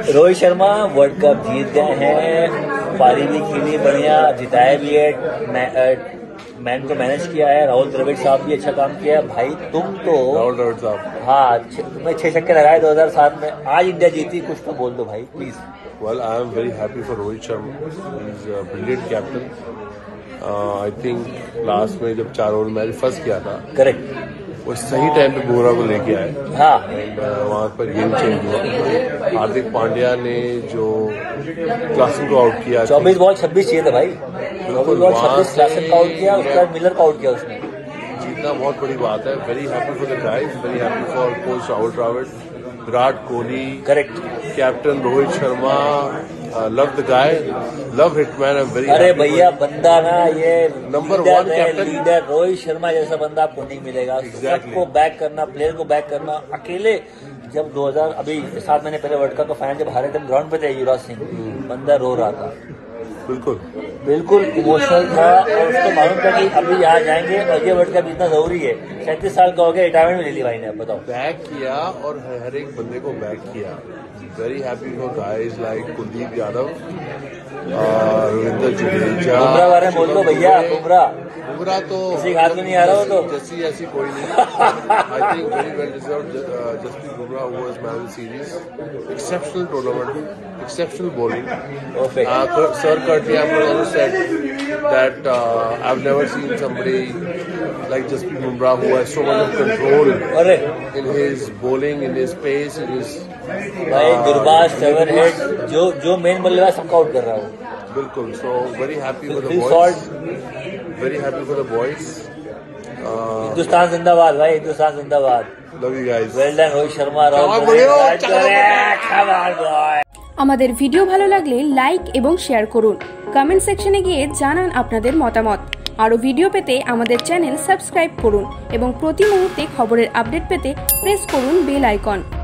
Rohit Sharma world cup जीत गए हैं, पारी भी खेली बढ़िया, जिताया भी है, मैन को मैनेज किया है। राहुल द्रविड़ साहब भी अच्छा काम किया है। भाई तुम तो राहुल द्रविड़ साहब, हाँ तुमने 6 छक्के लगाए 2007 में, आज इंडिया जीती, कुछ तो बोल दो भाई please. Well I am very happy for Rohit Sharma, he is a brilliant captain. I think last में जब 4 ओवर मैच फंस किया था, करेक्ट, वो सही टाइम पे बुमराह को लेके आए। हाँ एंड वहाँ पर गेम चेंज हुआ। हार्दिक पांड्या ने जो क्लासन को आउट किया, 24 बॉल 26 चाहिए था भाई, 24 बॉल 26 क्लासन को आउट किया, उसके बाद मिलर को आउट किया उसने। जीतना बहुत बड़ी बात है। Very happy for the guys, very happy for coach Rahul Dravid, Virat Kohli, correct, captain Rohit Sharma, love the guy, love hitman. I am very, अरे भैया बंदा ना ये number 1 captain, leader Rohit Sharma जैसा बंदा आपको नहीं मिलेगा। सबको बैक करना, प्लेयर को बैक करना अकेले। जब 2000 अभी 7 महीने पहले वर्ल्ड कप का फाइनल जब हारे थे, ग्राउंड पे थे युवराज सिंह, बंदा रो रहा था, बिल्कुल इमोशनल था, और उसको मालूम था कि अभी यहाँ जाएंगे और ये वर्ल्ड कप इतना जरूरी है। 37 साल का हो गया, रिटायरमेंट में ले ली भाई ने। अब बताओ, बैक किया और हर एक बंदे को बैक किया। Very happy for guys like Kuldeep Yadav, Ravindra Jadeja. Bumrah बारे में बोल दो भैया, बुमराह तो किसी हाथ में नहीं आ रहा हो तो जैसी ऐसी कोई नहीं। I think very well deserved Jasprit Bumrah who was man of the series. Exceptional tournament, exceptional bowling. Sir Curtly Amber also said that I've never seen somebody like Jasprit Bumrah who has so much of control in his bowling, in his pace, in his भाई दुर्बाज 7 head जो main बल्लेबाज सबका out कर रहा है। बिल्कुल। So very happy for the boys, very happy for the boys. Hindustan जिंदाबाद भाई, हिंदुस्तान जिंदाबाद। Love you guys. Well done Rohit Sharma. আমাদের ভিডিও ভালো লাগলে লাইক এবং শেয়ার করুন, কমেন্ট সেকশনে গিয়ে জানান আপনাদের মতামত। আরও ভিডিও পেতে আমাদের চ্যানেল সাবস্ক্রাইব করুন এবং প্রতি মুহূর্তে খবরের আপডেট পেতে প্রেস করুন বেল আইকন।